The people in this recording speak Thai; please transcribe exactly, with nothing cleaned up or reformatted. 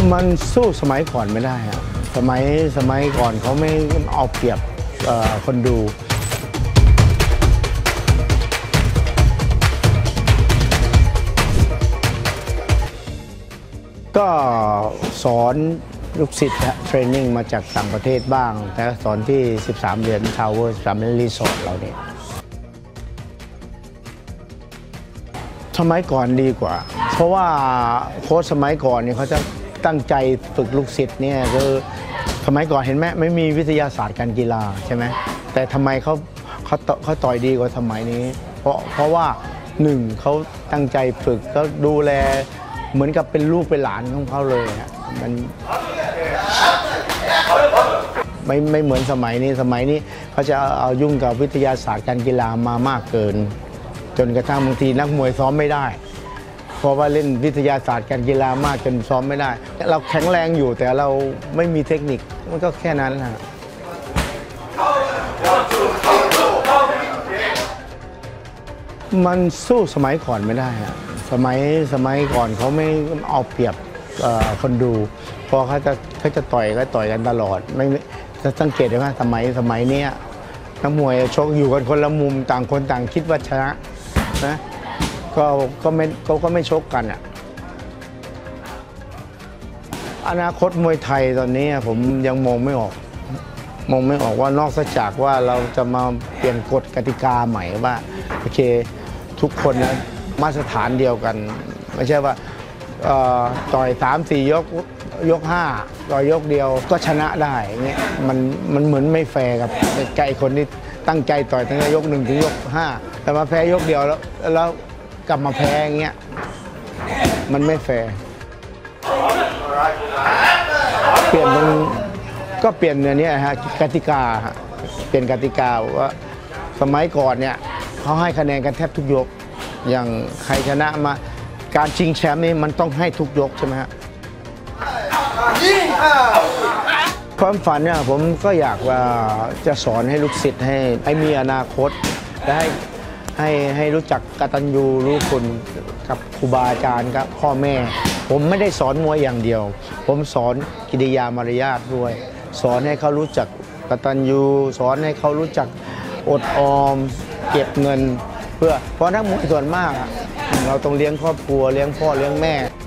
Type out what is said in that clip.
มันสู้สมัยก่อนไม่ได้อะสมัยสมัยก่อนเขาไม่เอาเปรียบคนดูก็สอนลูกศิษย์เทรนนิ่งมาจากต่างประเทศบ้างแต่สอนที่สิบสามเหรียญทาวเวอร์สิบสามเหรียญรีสอร์ทเราเนี่ยสมัยก่อนดีกว่าเพราะว่าโค้ชสมัยก่อนเนี่ยเขาจะตั้งใจฝึกลูกศิษย์เนี่ยคือสมัยก่อนเห็นไหมไม่มีวิทยาศาสตร์การกีฬาใช่ไหมแต่ทำไมเขาเขาเขาต่อยดีกว่าสมัยนี้เพราะเพราะว่าหนึ่งเขาตั้งใจฝึกก็ดูแลเหมือนกับเป็นลูกเป็นหลานของเขาเลยฮะมันไม่ไม่เหมือนสมัยนี้สมัยนี้เขาจะเอายุ่งกับวิทยาศาสตร์การกีฬามามากเกินจนกระทั่งบางทีนักมวยซ้อมไม่ได้เพราะว่าเล่นวิทยาศาสตร์การกีฬามากจนซ้อมไม่ได้เราแข็งแรงอยู่แต่เราไม่มีเทคนิคมันก็แค่นั้นนะมันสู้สมัยก่อนไม่ได้อะสมัยสมัยก่อนเขาไม่เอาเปรียบคนดูพอเขาจะเขาจะต่อยก็ต่อยกันตลอดไม่จะสังเกตได้ว่าสมัยสมัยนี้นักมวยชกอยู่กันคนละมุมต่างคนต่างคิดว่าชนะนะก็ก็ไม่เขาก็ไม่ชกกันอ่ะอนาคตมวยไทยตอนนี้ผมยังมองไม่ออกมองไม่ออกว่านอกจากว่าเราจะมาเปลี่ยนกฎกติกาใหม่ว่าโอเคทุกคนนะมาตรฐานเดียวกันไม่ใช่ว่าต่อยสามสี่ยกยกห้าต่อยยกเดียวก็ชนะได้เงี้ยมันมันเหมือนไม่แฟร์กับไก่คนที่ตั้งใจต่อยตั้งแต่ยกหนึ่งถึงยกห้าแต่มาแพ้ยกเดียวแล้วแล้วกลับมาแพ้อย่างเงี้ยมันไม่แฟร์เปลี่ยนตรงก็เปลี่ยนเนี่ยฮะกติกาเปลี่ยนกติกาว่าสมัยก่อนเนี่ยเขาให้คะแนนกันแทบทุกยกอย่างใครชนะมาการชิงแชมป์นี่มันต้องให้ทุกยกใช่ไหมฮะความฝันเนี่ยผมก็อยากว่าจะสอนให้ลูกศิษย์ให้ให้มีอนาคตและให้ให้ให้รู้จักกตัญญูรู้คุณกับครูบาอาจารย์กับพ่อแม่ผมไม่ได้สอนมวยอย่างเดียวผมสอนกิริยามารยาทด้วยสอนให้เขารู้จักกตัญญูสอนให้เขารู้จักอดออมเก็บเงินเพื่อเพราะนักมวยส่วนมากเราต้องเลี้ยงครอบครัวเลี้ยงพ่อเลี้ยงแม่